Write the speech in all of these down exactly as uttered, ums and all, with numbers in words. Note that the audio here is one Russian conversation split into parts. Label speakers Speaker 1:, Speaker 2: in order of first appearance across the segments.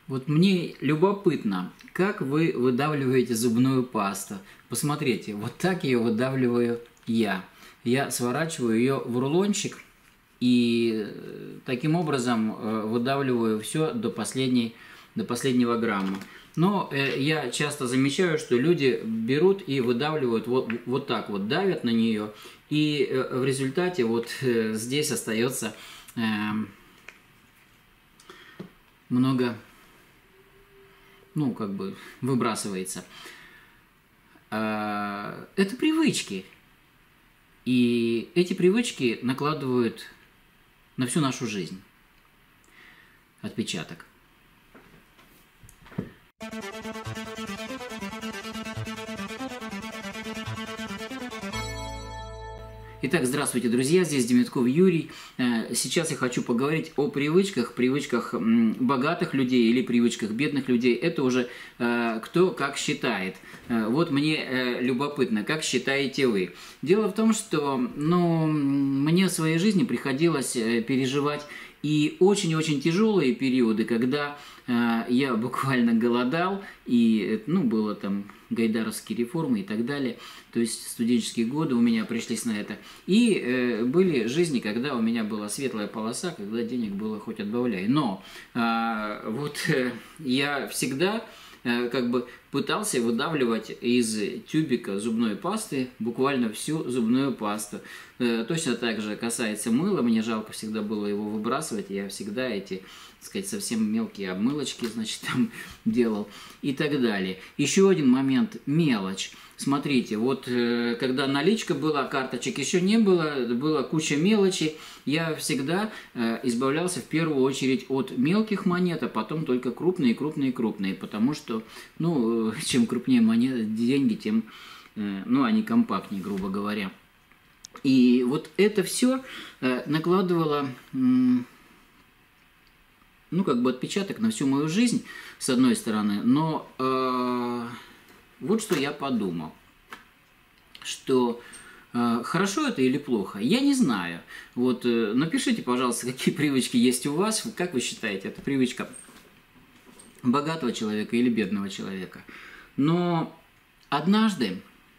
Speaker 1: Вот мне любопытно, как вы выдавливаете зубную пасту. Посмотрите, вот так ее выдавливаю я. Я сворачиваю ее в рулончик и таким образом выдавливаю все до, последней, до последнего грамма. Но э, я часто замечаю, что люди берут и выдавливают вот, вот так вот, давят на нее, и э, в результате вот э, здесь остается э, много, ну, как бы выбрасывается. Э, это привычки. И эти привычки накладывают на всю нашу жизнь отпечаток. Итак, здравствуйте, друзья, здесь Демитков Юрий. Сейчас я хочу поговорить о привычках, привычках богатых людей или привычках бедных людей. Это уже кто как считает. Вот мне любопытно, как считаете вы. Дело в том, что ну, мне в своей жизни приходилось переживать и очень-очень тяжелые периоды, когда э, я буквально голодал, и ну, было там гайдаровские реформы и так далее. То есть студенческие годы у меня пришлись на это. И э, были жизни, когда у меня была светлая полоса, когда денег было хоть отбавляй. Но э, вот э, я всегда э, как бы пытался выдавливать из тюбика зубной пасты буквально всю зубную пасту. Э, точно так же касается мыла. Мне жалко всегда было его выбрасывать. Я всегда эти, так сказать, совсем мелкие обмылочки, значит, там делал и так далее. Еще один момент – мелочь. Смотрите, вот э, когда наличка была, карточек еще не было, была куча мелочи, я всегда э, избавлялся в первую очередь от мелких монет, а потом только крупные, крупные, крупные, потому что, ну, чем крупнее монеты, деньги, тем, э, ну, они компактнее, грубо говоря. И вот это все э, накладывало, э, ну, как бы отпечаток на всю мою жизнь, с одной стороны, но э, вот что я подумал, что э, хорошо это или плохо, я не знаю. Вот э, напишите, пожалуйста, какие привычки есть у вас, как вы считаете, это привычка богатого человека или бедного человека. Но однажды,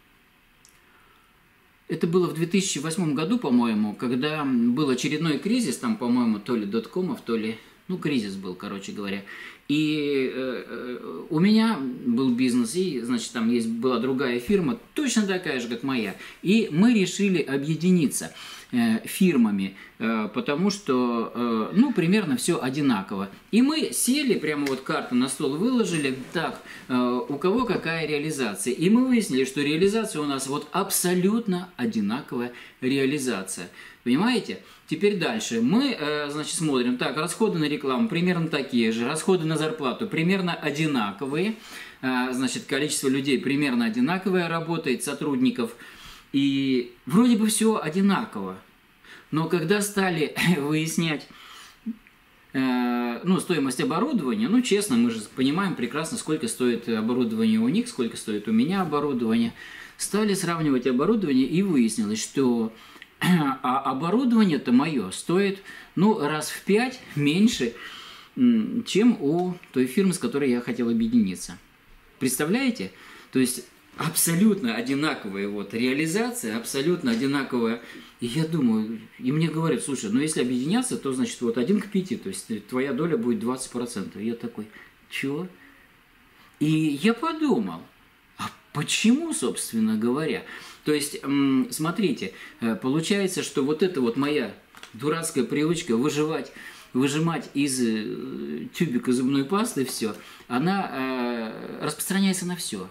Speaker 1: это было в две тысячи восьмом году, по-моему, когда был очередной кризис, там, по-моему, то ли доткомов, то ли, ну, кризис был, короче говоря. И э, у меня был бизнес, и, значит, там есть, была другая фирма, точно такая же, как моя. И мы решили объединиться э, фирмами, э, потому что, э, ну, примерно все одинаково. И мы сели, прямо вот карту на стол выложили, так, э, у кого какая реализация. И мы выяснили, что реализация у нас вот абсолютно одинаковая реализация. Понимаете? Теперь дальше. Мы, э, значит, смотрим, так, расходы на рекламу примерно такие же, расходы на зарплату примерно одинаковые, э, значит, количество людей примерно одинаковое работает, сотрудников, и вроде бы все одинаково. Но когда стали выяснять, э, ну, стоимость оборудования, ну, честно, мы же понимаем прекрасно, сколько стоит оборудование у них, сколько стоит у меня оборудование, стали сравнивать оборудование, и выяснилось, что а оборудование-то мое стоит, ну, раз в пять меньше, чем у той фирмы, с которой я хотел объединиться. Представляете? То есть абсолютно одинаковая вот реализация, абсолютно одинаковая. И я думаю, и мне говорят, слушай, ну если объединяться, то значит вот один к пяти, то есть твоя доля будет двадцать процентов. И я такой, чего? И я подумал, а почему, собственно говоря? То есть, смотрите, получается, что вот эта вот моя дурацкая привычка выживать, выжимать из тюбика зубной пасты все, она распространяется на все.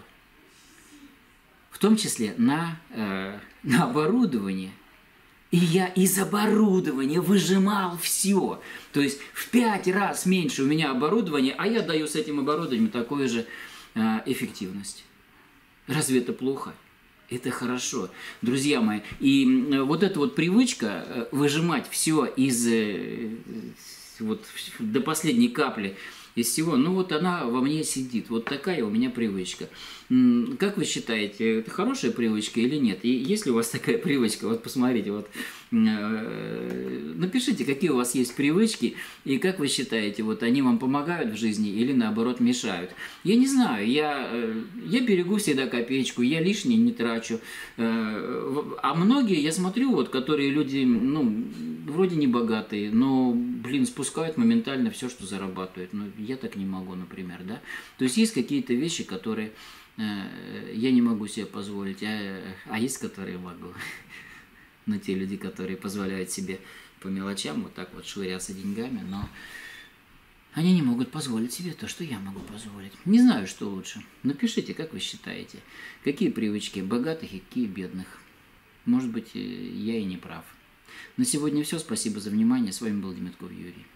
Speaker 1: В том числе на, на оборудование. И я из оборудования выжимал все. То есть в пять раз меньше у меня оборудования, а я даю с этим оборудованием такую же эффективность. Разве это плохо? Это хорошо, друзья мои. И вот эта вот привычка выжимать все из вот до последней капли из всего. Ну вот она во мне сидит, вот такая у меня привычка. М, Как вы считаете, это хорошая привычка или нет? И есть ли у вас такая привычка? Вот посмотрите, вот э, напишите, какие у вас есть привычки, и как вы считаете, вот они вам помогают в жизни или наоборот мешают? Я не знаю, я, э, я берегу всегда копеечку, я лишнее не трачу. Э, в- А многие, я смотрю, вот, которые люди, ну, вроде не богатые, но, блин, спускают моментально все, что зарабатывают. Ну, я так не могу, например, да. То есть есть какие-то вещи, которые э, я не могу себе позволить, а, а есть, которые могу. Но те люди, которые позволяют себе по мелочам вот так вот швыряться деньгами, но они не могут позволить себе то, что я могу позволить. Не знаю, что лучше. Напишите, как вы считаете, какие привычки богатых и какие бедных. Может быть, э, я и не прав. На сегодня все. Спасибо за внимание. С вами был Демятков Юрий.